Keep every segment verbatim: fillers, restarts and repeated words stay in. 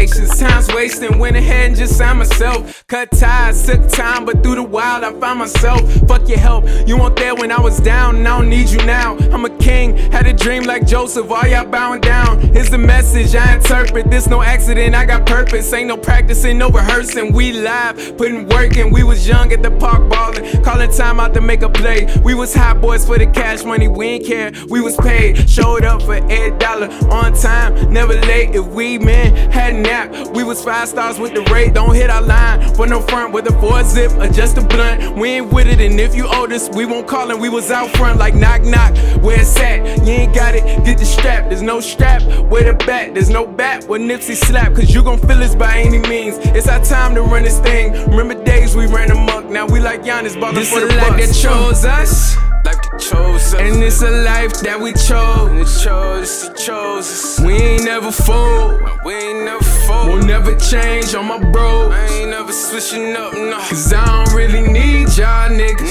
patience, time's wasting. Went ahead and just signed myself. Cut ties, took time, but through the wild I found myself. Fuck your help, you weren't there when I was down, and I don't need you now. I'm a king, had a dream like Joseph, all y'all bowing down. Here's the message, I interpret this no accident, I got purpose. Ain't no practicing, no rehearsing, we live, putting work in. We was young at the park ballin', calling time out to make a play. We was hot boys for the cash money, we ain't care, we was paid. Showed up for every dollar, on time, never late. If we men had a nap, we was five stars with the rate. Don't hit our line, for no front with a four zip, adjust the blunt. We ain't with it, and if you owe this, we won't call, and we was out front like knock knock. Where it's at, you ain't got it, get the strap. There's no strap, where the bat, there's no bat where Nipsey slap. Cause you gon' feel this by any means. It's our time to run this thing. Remember days we ran amok, now we like Giannis ballin' for the Bucks. This a life that chose us, life that chose us, and it's a life that we chose. And it chose, it chose us. We ain't never fold, we ain't never fold. Won't never change on my bros. I ain't never switching up, no. Cause I don't really need y'all niggas,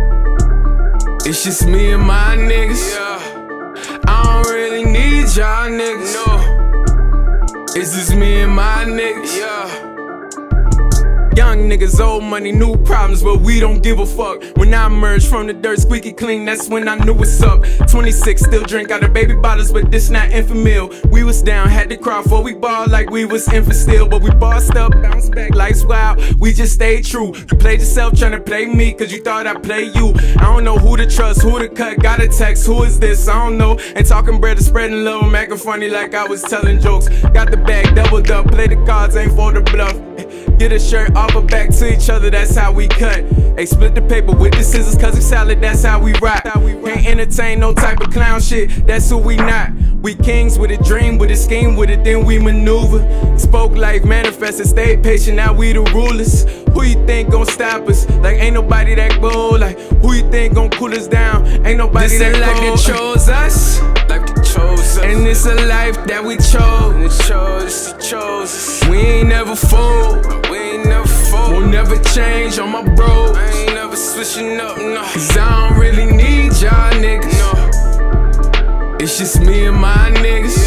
no. It's just me and my niggas, yeah. I don't really need y'all niggas, no. It's just me and my niggas, yeah. Young niggas, old money, new problems, but we don't give a fuck. When I emerged from the dirt, squeaky clean, that's when I knew what's up. twenty-six, still drink out of baby bottles, but this not infamil. We was down, had to cry for we ball like we was infant still. But we bossed up, bounced back, life's wild, we just stayed true. You played yourself tryna play me, cause you thought I'd play you. I don't know who to trust, who to cut, got a text, who is this, I don't know. And talking bread and spreading love, I'm acting funny like I was telling jokes. Got the bag doubled up, play the cards, ain't for the bluff. Get a shirt off or back to each other, that's how we cut. Hey, split the paper with the scissors, cause it's salad, that's how we rock. Can't entertain no type of clown shit, that's who we not. We kings with a dream, with a scheme, with it, then we maneuver. Spoke life, manifested, stayed patient, now we the rulers. Who you think gon' stop us? Like ain't nobody that bold. Like who you think gon' cool us down? Ain't nobody this that cold. This a life that chose us, life that chose us, and it's a life that we chose. And it chose, it chose us. We ain't never fold, we ain't never fold. Won't never change on my bros. I ain't never switching up, no. Cause I don't really need y'all niggas, no. It's just me and my niggas.